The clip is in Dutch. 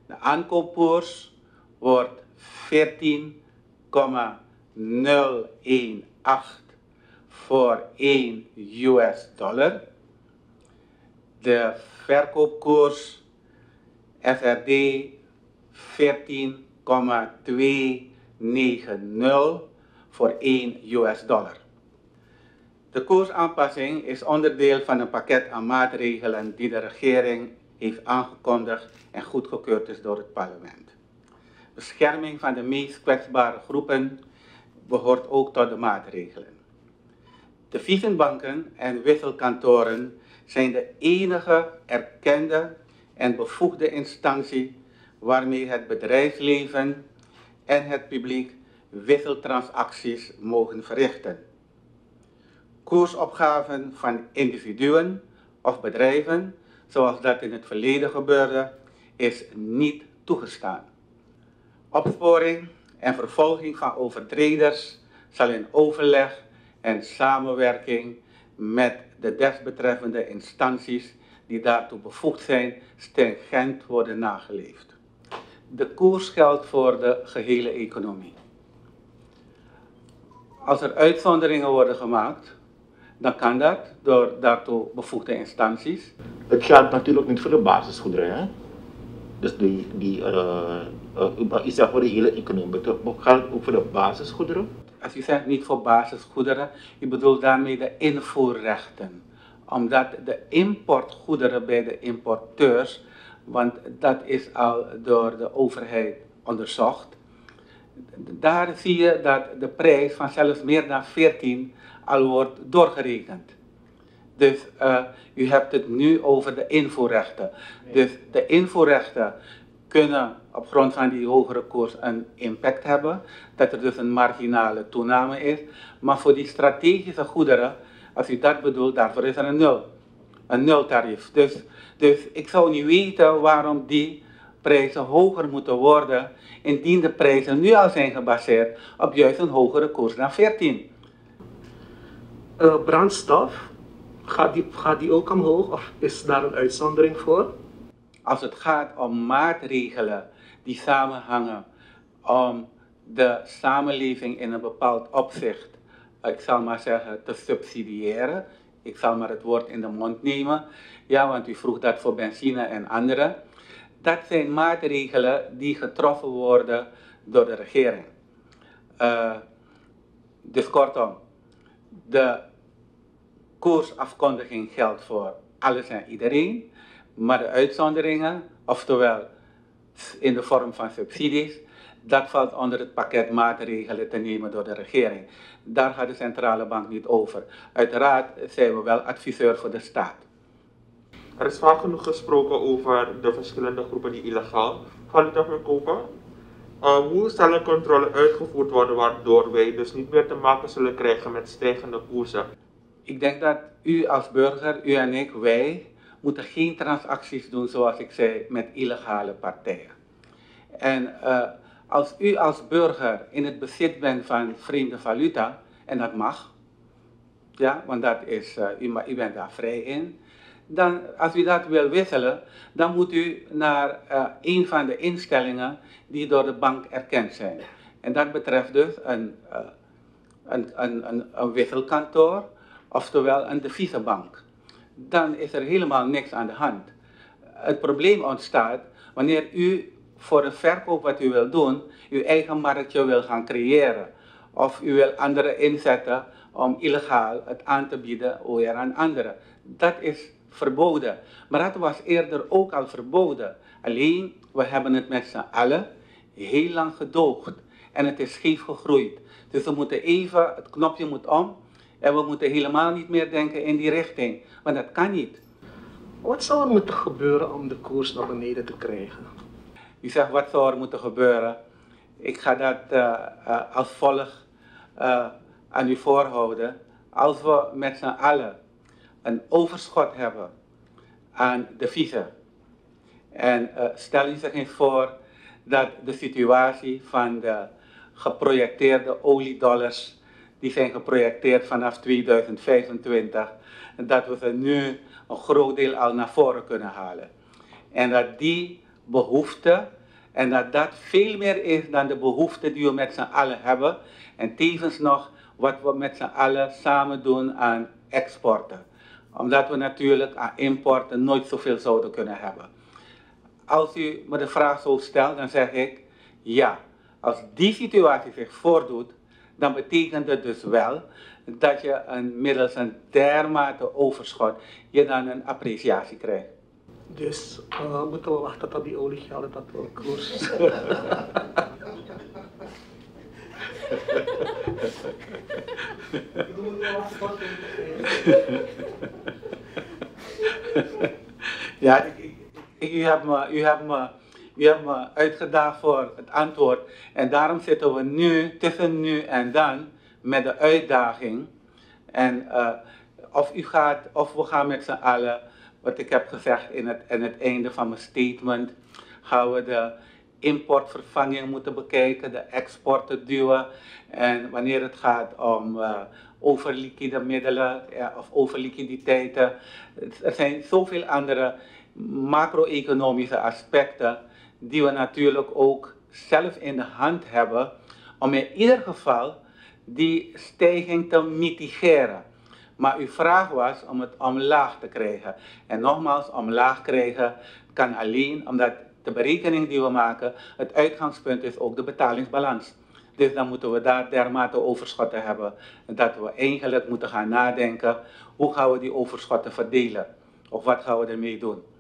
De aankoopkoers wordt 14,018 voor 1 US-dollar. De verkoopkoers SRD 14,290 voor 1 US-dollar. De koersaanpassing is onderdeel van een pakket aan maatregelen die de regering heeft aangekondigd en goedgekeurd is door het parlement. Bescherming van de meest kwetsbare groepen behoort ook tot de maatregelen. Deviezenbanken en wisselkantoren zijn de enige erkende en bevoegde instantie waarmee het bedrijfsleven en het publiek wisseltransacties mogen verrichten. Koersopgaven van individuen of bedrijven, zoals dat in het verleden gebeurde, is niet toegestaan. Opsporing en vervolging van overtreders zal in overleg en samenwerking met de desbetreffende instanties die daartoe bevoegd zijn, stringent worden nageleefd. De koers geldt voor de gehele economie. Als er uitzonderingen worden gemaakt, dan kan dat door daartoe bevoegde instanties. Het geldt natuurlijk niet voor de basisgoederen, hè? Dus u zegt voor de hele economie, het geldt ook voor de basisgoederen? Als u zegt niet voor basisgoederen, u bedoelt daarmee de invoerrechten. Omdat de importgoederen bij de importeurs, want dat is al door de overheid onderzocht. Daar zie je dat de prijs van zelfs meer dan 14 al wordt doorgerekend. Dus u hebt het nu over de invoerrechten. Dus de invoerrechten kunnen op grond van die hogere koers een impact hebben, dat er dus een marginale toename is. Maar voor die strategische goederen, als u dat bedoelt, daarvoor is er een nultarief. Dus ik zou niet weten waarom die prijzen hoger moeten worden, indien de prijzen nu al zijn gebaseerd op juist een hogere koers dan 14. Brandstof, gaat die ook omhoog of is daar een uitzondering voor? Als het gaat om maatregelen die samenhangen om de samenleving in een bepaald opzicht, ik zal maar zeggen, te subsidiëren. Ik zal maar het woord in de mond nemen, ja, want u vroeg dat voor benzine en andere. Dat zijn maatregelen die getroffen worden door de regering. Dus kortom, de koersafkondiging geldt voor alles en iedereen, maar de uitzonderingen, oftewel in de vorm van subsidies, dat valt onder het pakket maatregelen te nemen door de regering. Daar gaat de centrale bank niet over. Uiteraard zijn we wel adviseur voor de staat. Er is vaak genoeg gesproken over de verschillende groepen die illegaal valuta verkopen. Hoe zal een controle uitgevoerd worden waardoor wij dus niet meer te maken zullen krijgen met stijgende koersen? Ik denk dat u als burger, u en ik, wij, moeten geen transacties doen, zoals ik zei, met illegale partijen. En als u als burger in het bezit bent van vreemde valuta, en dat mag, ja, want dat is, u bent daar vrij in, dan als u dat wil wisselen, dan moet u naar een van de instellingen die door de bank erkend zijn. En dat betreft dus een wisselkantoor, oftewel een deviezenbank. Dan is er helemaal niks aan de hand. Het probleem ontstaat wanneer u voor een verkoop wat u wil doen, uw eigen marktje wil gaan creëren. Of u wil anderen inzetten om illegaal het aan te bieden weer aan anderen. Dat is verboden. Maar dat was eerder ook al verboden. Alleen, we hebben het met z'n allen heel lang gedoogd. En het is scheef gegroeid. Dus we moeten even, het knopje moet om. En we moeten helemaal niet meer denken in die richting. Maar dat kan niet. Wat zou er moeten gebeuren om de koers naar beneden te krijgen? U zegt, wat zou er moeten gebeuren? Ik ga dat als volgt aan u voorhouden. Als we met z'n allen een overschot hebben aan deviezen. En stel u zich eens voor dat de situatie van de geprojecteerde oliedollars, die zijn geprojecteerd vanaf 2025, dat we ze nu een groot deel al naar voren kunnen halen. En dat die behoefte en dat dat veel meer is dan de behoefte die we met z'n allen hebben en tevens nog wat we met z'n allen samen doen aan exporten. Omdat we natuurlijk aan importen nooit zoveel zouden kunnen hebben. Als u me de vraag zo stelt, dan zeg ik ja. Als die situatie zich voordoet, dan betekent het dus wel dat je middels een dermate overschot je dan een appreciatie krijgt. Dus moeten we wachten tot die oliegelden dat we een koers. Ja, u hebt me uitgedaagd voor het antwoord en daarom zitten we nu, tussen nu en dan, met de uitdaging. En of we gaan met z'n allen, wat ik heb gezegd in het einde van mijn statement, gaan we de importvervanging moeten bekijken, de exporten duwen. En wanneer het gaat om overliquide middelen of overliquiditeiten, er zijn zoveel andere macro-economische aspecten die we natuurlijk ook zelf in de hand hebben om in ieder geval die stijging te mitigeren. Maar uw vraag was om het omlaag te krijgen. En nogmaals, omlaag krijgen kan alleen omdat de berekening die we maken, het uitgangspunt is ook de betalingsbalans. Dus dan moeten we daar dermate overschotten hebben dat we eigenlijk moeten gaan nadenken hoe gaan we die overschotten verdelen of wat gaan we ermee doen.